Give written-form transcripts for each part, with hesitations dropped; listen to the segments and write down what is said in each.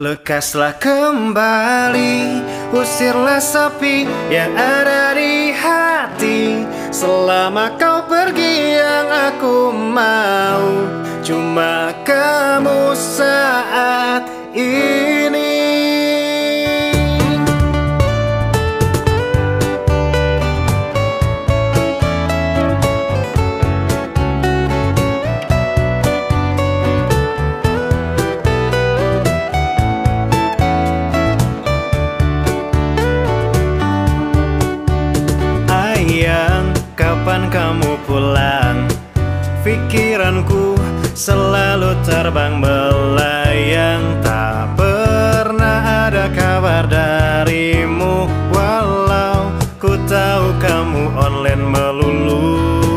Lekaslah kembali, usirlah sepi yang ada di hati. Selama kau pergi yang aku mau cuma kamu saat ini. Kapan kamu pulang? Pikiranku selalu terbang melayang. Tak pernah ada kabar darimu, walau ku tahu kamu online melulu.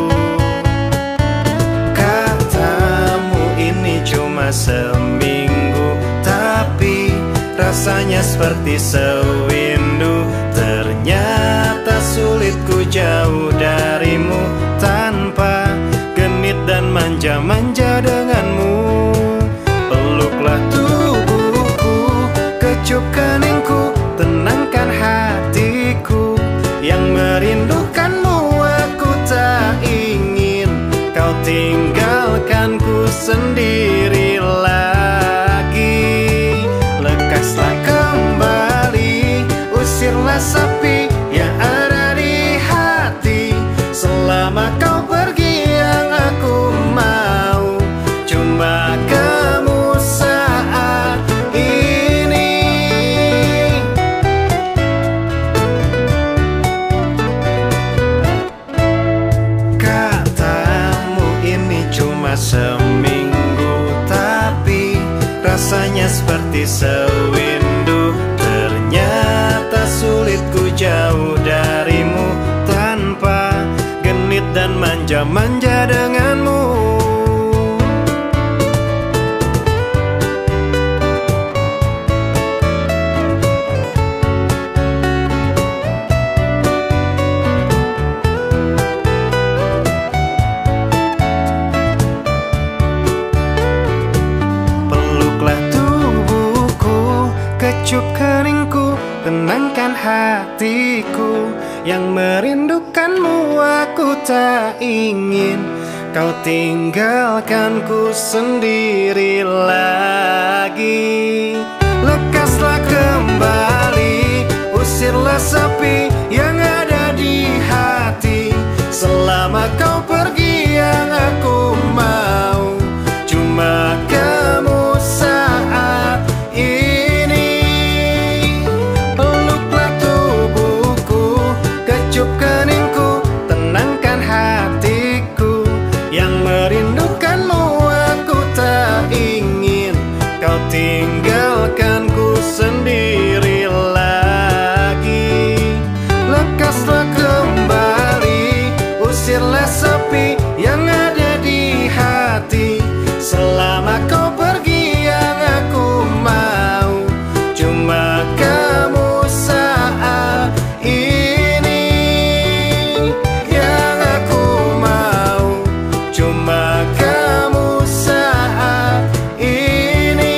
Katamu ini cuma seminggu, tapi rasanya seperti sewindu. Ternyata sulit ku jauh darimu, tanpa genit dan manja-manja denganmu. Peluklah tubuhku, kecup keningku, tenangkan hatiku. Yang merindukanmu aku tak ingin kau tinggalkanku sendiri lagi. Lekaslah kembali, usirlah sepi yang ada di hati. Selama kau pergi yang aku mau cuma kamu saat ini. Katamu ini cuma seminggu, tapi rasanya seperti sewindu. Ternyata sulit ku jauh darimu, tanpa genit dan manja-manja denganmu. Peluklah tubuhku, kecup keningku, tenangkan hatiku. Yang merindukanmu aku tak ingin kau tinggalkanku sendiri lagi. Lekaslah kembali, usirlah sepi yang ada di hati. Selama kau pergi yang aku mau cuma kamu saat ini. Peluklah tubuhku, kecup keningku, tenangkan hatiku. Yang merindukanmu aku tak ingin kau tinggalkanku sendiri lagi. Lekaslah kembali, usirlah sepi yang ada di hati. Selama kau pergi yang aku mau cuma kamu saat ini. Yang aku mau cuma kamu saat ini.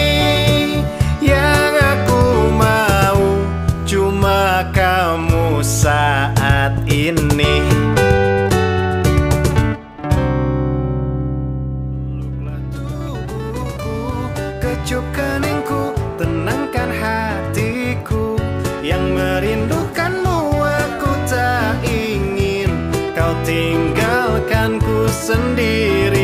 Yang aku mau cuma kamu saat ini. Kecup keningku, tenangkan hatiku. Yang merindukanmu aku tak ingin kau tinggalkanku sendiri